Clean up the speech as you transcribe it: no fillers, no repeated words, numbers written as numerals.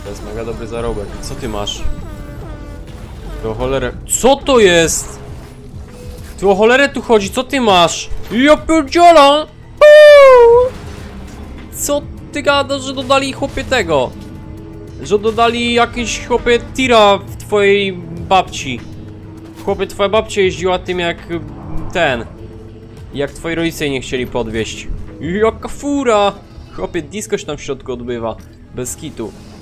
To jest mega dobry zarobek. Co ty masz? Ty o cholerę... Co to jest? Ty o cholerę tu chodzi, co ty masz? Ja pierdzielam! Co ty gadasz, że dodali chłopie tego? Że dodali jakiś chłopie tira w twojej babci. Chłopie, twoja babcia jeździła tym jak ten. Jak twoi rodzice nie chcieli podwieźć. Jaka fura! Chłopie, disco się tam w środku odbywa. Bez kitu.